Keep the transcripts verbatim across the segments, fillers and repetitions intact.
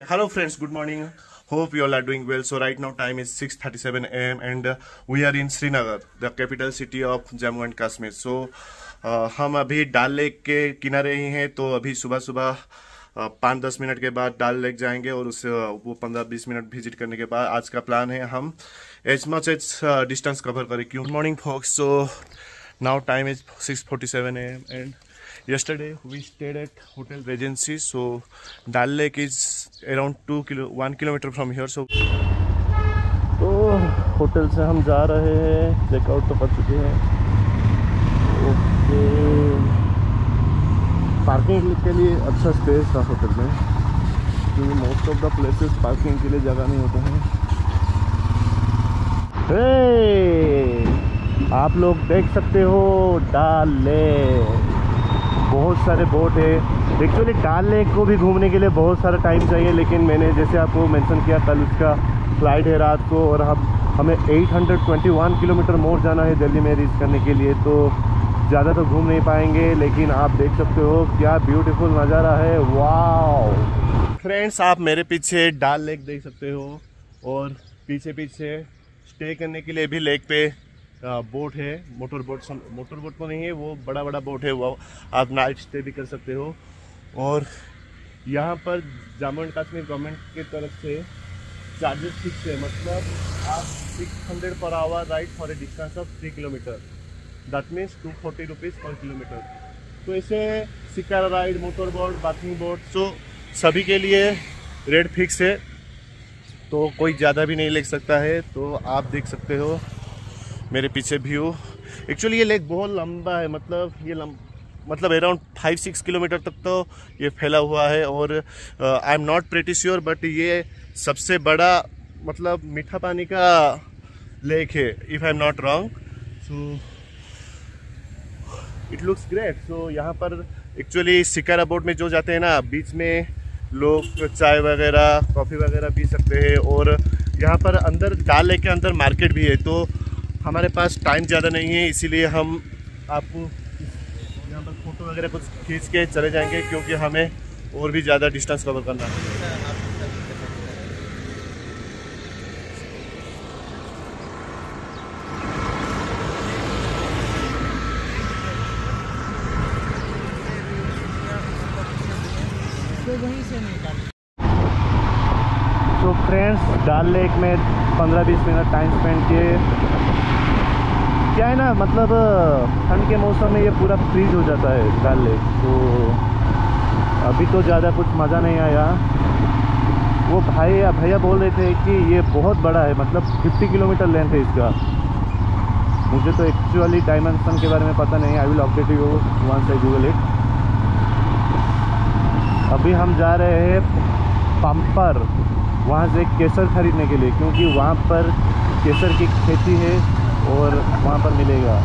Hello friends, good morning. Hope you all are doing well. So right now time is six thirty-seven a m and uh, we are in Srinagar, the capital city of Jammu and Kashmir. So uh, हम अभी डाल lake के किनारे ही हैं. तो अभी सुबह सुबह पाँच दस मिनट के बाद डाल लेक जाएंगे और उससे वो पंद्रह बीस मिनट विजिट करने के बाद आज का प्लान है हम as much as distance cover करें. क्यों? Good morning folks. So now time is six forty-seven a m and yesterday we stayed at Hotel Regency. So Dal Lake is around two kilo one kilometer from here. So तो hotel से हम जा रहे हैं, checkout तो कर चुके हैं. ओके, पार्किंग के लिए अच्छा स्पेस था होटल में क्योंकि most of the places parking के लिए जगह नहीं होते हैं. हे, आप लोग देख सकते हो डाल लेक, बहुत सारे बोट है. एक्चुअली डाल लेक को भी घूमने के लिए बहुत सारा टाइम चाहिए, लेकिन मैंने जैसे आपको मेंशन किया कल उसका फ्लाइट है रात को और हम हमें आठ सौ इक्कीस किलोमीटर मोर जाना है दिल्ली में रीच करने के लिए. तो ज़्यादा तो घूम नहीं पाएंगे, लेकिन आप देख सकते हो क्या ब्यूटीफुल नज़ारा है. वाओ फ्रेंड्स, आप मेरे पीछे डाल लेक देख सकते हो और पीछे पीछे स्टे करने के लिए भी लेक पे बोट है. मोटर बोट मोटर बोट तो नहीं है, वो बड़ा बड़ा बोट है, वो आप नाइट स्टे भी कर सकते हो. और यहाँ पर जम्मू एंड कश्मीर गवर्नमेंट की तरफ से चार्जेस फिक्स है, मतलब आप six hundred per hour ride for a distance of three kilometre, that means two forty rupees per kilometre. तो ऐसे shikara ride, motor boat, bathing boat, so सभी के लिए रेट फिक्स है, तो कोई ज़्यादा भी नहीं ले सकता है. तो आप देख सकते हो मेरे पीछे व्यू. एक्चुअली ये लेक बहुत लंबा है, मतलब ये लंब मतलब अराउंड फाइव सिक्स किलोमीटर तक तो ये फैला हुआ है. और I am not pretty sure but ये सबसे बड़ा मतलब मीठा पानी का लेक है, if I am not wrong. So it looks great. So यहाँ पर एक्चुअली शिकारा बोट में जो जाते हैं ना, बीच में लोग चाय वगैरह कॉफ़ी वगैरह पी सकते हैं. और यहाँ पर अंदर डाल लेक के अंदर मार्केट भी है. तो हमारे पास टाइम ज़्यादा नहीं है, इसीलिए हम आपको यहाँ पर फ़ोटो वगैरह कुछ खींच के चले जाएंगे क्योंकि हमें और भी ज़्यादा डिस्टेंस कवर करना है. तो फ्रेंड्स, डाल लेक में पंद्रह बीस मिनट टाइम स्पेंड किए. क्या है ना, मतलब ठंड के मौसम में ये पूरा फ्रीज हो जाता है डाल लेक. तो अभी तो ज़्यादा कुछ मज़ा नहीं आया. वो भाई भैया बोल रहे थे कि ये बहुत बड़ा है, मतलब पचास किलोमीटर लेंथ है इसका. मुझे तो एक्चुअली डायमेंशन के बारे में पता नहीं. I will update you once I Google it. अभी हम जा रहे हैं पंपर, वहाँ से केसर खरीदने के लिए, क्योंकि वहाँ पर केसर की खेती है और वहाँ पर मिलेगा.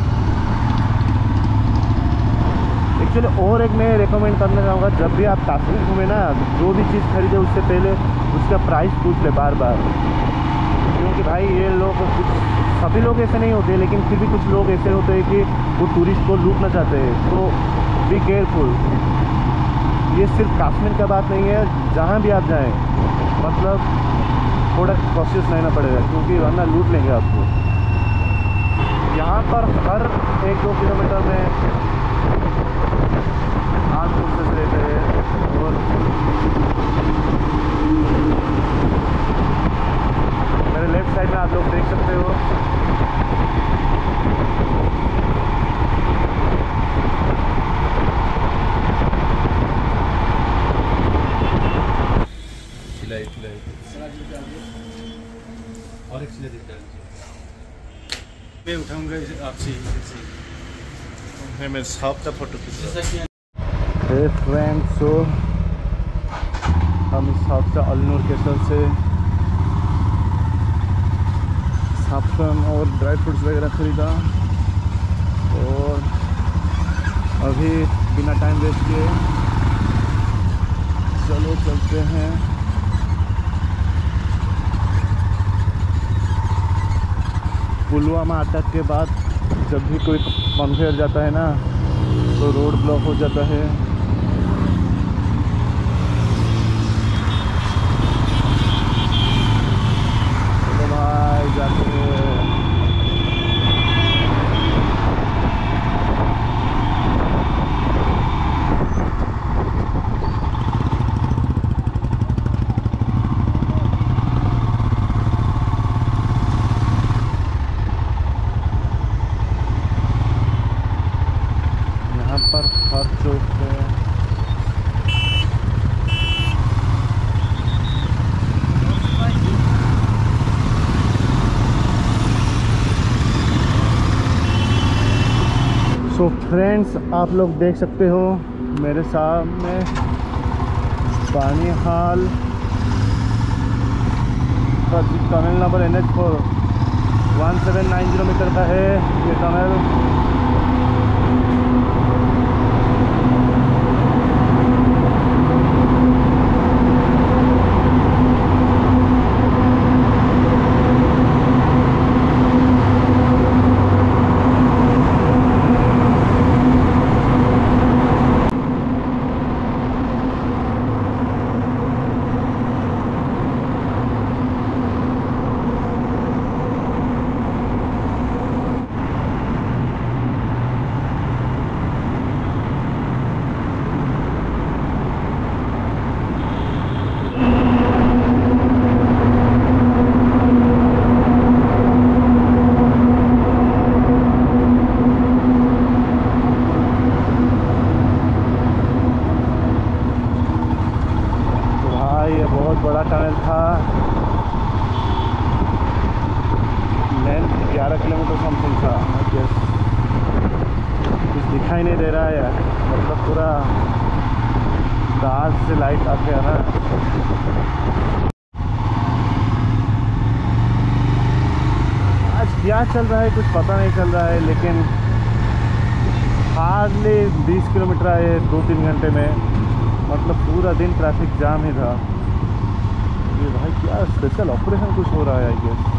एक्चुअली और एक मैं रेकमेंड करना चाहूँगा, जब भी आप कश्मीर घूमें ना, जो भी चीज़ खरीदे उससे पहले उसका प्राइस पूछ ले बार बार. क्योंकि भाई ये लोग कुछ, सभी लोग ऐसे नहीं होते, लेकिन फिर भी कुछ लोग ऐसे होते हैं कि वो टूरिस्ट को लूटना चाहते हैं. तो बी केयरफुल. ये सिर्फ कश्मीर का बात नहीं है, जहाँ भी आप जाएं मतलब थोड़ा कॉशियस रहना पड़ेगा, क्योंकि वरना लूट लेंगे आपको. यहाँ पर हर एक दो किलोमीटर में आर्म फोर्सेस रहते हैं. और मेरे लेफ्ट साइड में आप लोग देख सकते हो और एक चीज़ मैं उठाऊंगा आपसे. मैं साफ का फोटो खींच. हे फ्रेंड्स, सो हम इस साफ से अल्नूर केसर से साफरन और ड्राई फ्रूट्स वगैरह ख़रीदा और अभी बिना टाइम वेस्ट किए चलो चलते हैं. पुलवामा अटैक के बाद जब भी कोई कॉन्फ्लिक्ट जाता है ना, तो रोड ब्लॉक हो जाता है. ले जाते हैं। यहाँ पर हर चौक पे सो फ्रेंड्स, आप लोग देख सकते हो मेरे सामने बानिहाल का tunnel number N H four one seven nine zero metre का है ये टनल। बड़ा टनल था, लेंथ ग्यारह किलोमीटर समथिंग था। कुछ दिखाई नहीं दे रहा है यार, मतलब पूरा डार्क से लाइट आ गया ना। आज क्या चल रहा है कुछ पता नहीं चल रहा है, लेकिन हार्डली बीस किलोमीटर आए दो तीन घंटे में, मतलब पूरा दिन ट्रैफिक जाम ही था। ये भाई क्या स्पेशल ऑपरेशन कुछ हो रहा है आई गेस।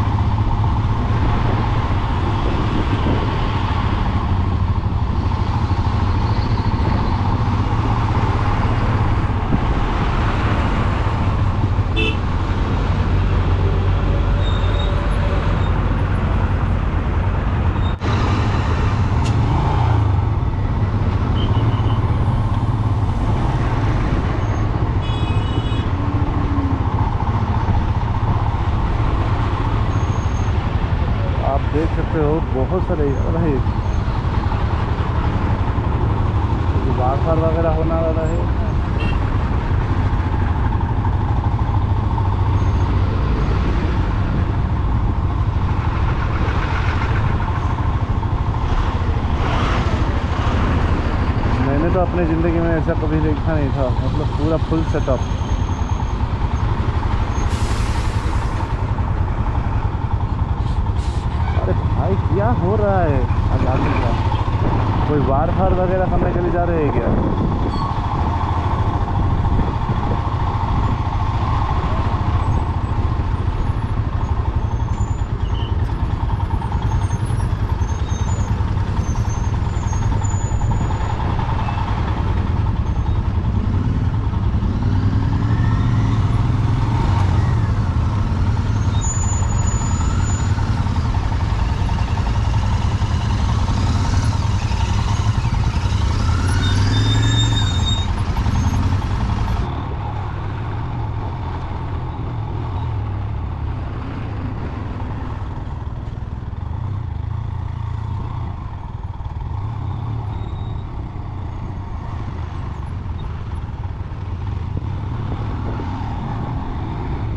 देख सकते हो बहुत सारे रहे बार बार वगैरह होने वाला है। मैंने तो अपने ज़िंदगी में ऐसा कभी देखा नहीं था, मतलब पूरा फुल सेटअप। भाई क्या हो रहा है आज आगे का? कोई वार फार वगैरह करने के लिए जा रहे हैं क्या?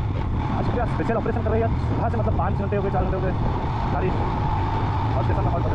स्पेशल ऑपरेशन कर रही है। सुबह से मतलब पाँच घंटे हो गए, चार घंटे हो गए गाड़ी और स्टेशन में